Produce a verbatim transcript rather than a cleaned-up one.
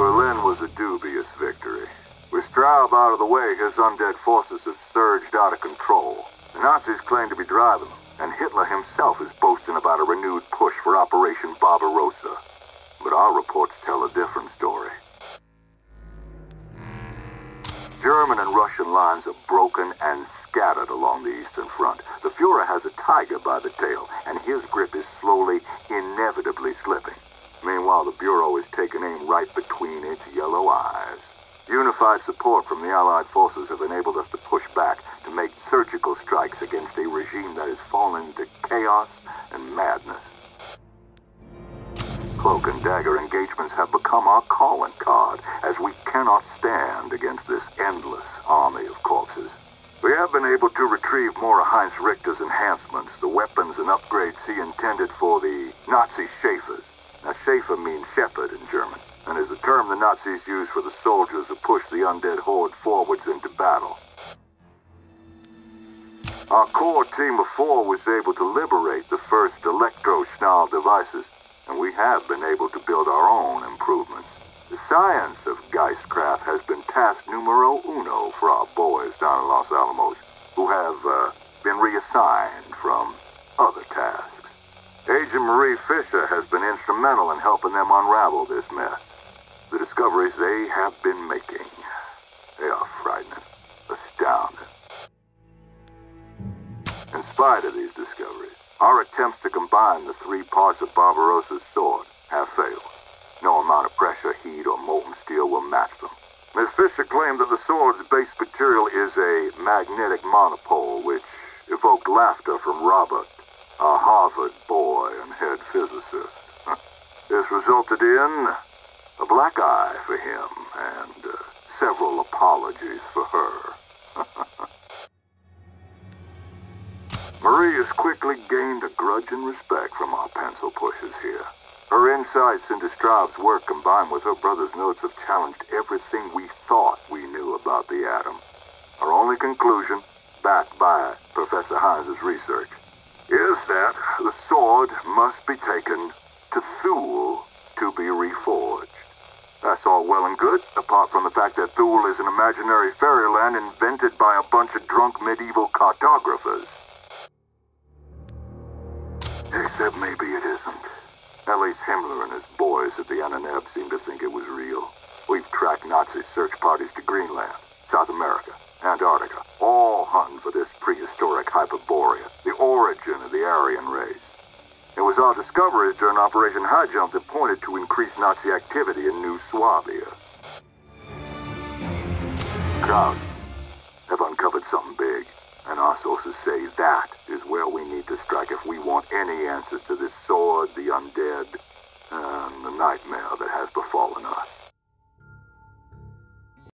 Berlin was a dubious victory. With Straub out of the way, his undead forces have surged out of control. The Nazis claim to be driving them, and Hitler himself is boasting about a renewed push for Operation Barbarossa. But our reports tell a different story. German and Russian lines are broken and scattered along the Eastern Front. The Fuhrer has a tiger by the tail, and his grip is slowly, inevitably slipping. Meanwhile, the Bureau is taking aim right between its yellow eyes. Unified support from the Allied forces have enabled us to push back, to make surgical strikes against a regime that has fallen into chaos and madness. Cloak and dagger engagements have become our calling card, as we cannot stand against this endless army of corpses. We have been able to retrieve more of Heinz Richter's enhancements, the weapons and upgrades he intended for the Nazi Schäfers. Now, Schäfer means shepherd in German, and is a term the Nazis use for the soldiers who push the undead horde forwards into battle. Our core team of four was able to liberate the first electro-schnall devices, and we have been able to build our own improvements. The science of Geistkraft has been task numero uno for our boys down in Los Alamos, who have uh, been reassigned from other tasks. Agent Marie Fisher has been instrumental in helping them unravel this mess. The discoveries they have been making, they are frightening, astounding. In spite of these discoveries, our attempts to combine the three parts of Barbarossa's sword have failed. No amount of pressure, heat, or molten steel will match them. Miss Fisher claimed that the sword's base material is a magnetic monopole, which evoked laughter from Robert, a Harvard boy and head physicist. This resulted in a black eye for him and uh, several apologies for her. Marie has quickly gained a grudging respect from our pencil pushers here. Her insights into Straub's work combined with her brother's notes have challenged everything we thought we knew about the atom. Our only conclusion, backed by Professor Heinz's research, is that the sword must be taken to Thule to be reforged. That's all well and good, apart from the fact that Thule is an imaginary fairyland invented by a bunch of drunk medieval cartographers. Except maybe it isn't. At least Himmler and his boys at the Antonov seem to think it was real. We've tracked Nazi search parties to Greenland, South America, Antarctica, all hunting for this prehistoric Hyperborea, the origin of the Aryan race. It was our discoveries during Operation High Jump that pointed to increased Nazi activity in New Swabia. Crowds have uncovered something big, and our sources say that is where we need to strike if we want any answers to this sword, the undead,